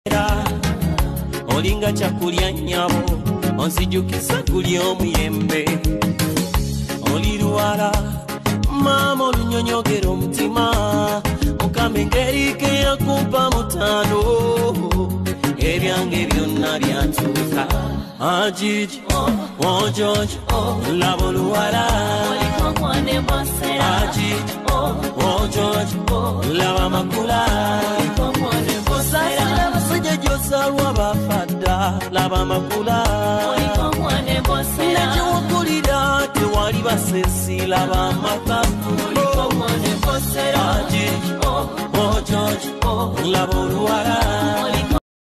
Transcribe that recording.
Olinga chakulya nyabo onzijukisa kulya omuyembe oliruwala mama olunyonyogera omutima mukamengeri yakupa mutano ebyange byonna byatuuka Ajiji oh George labo luwala Ajiji oh George laba makula Josa laba makula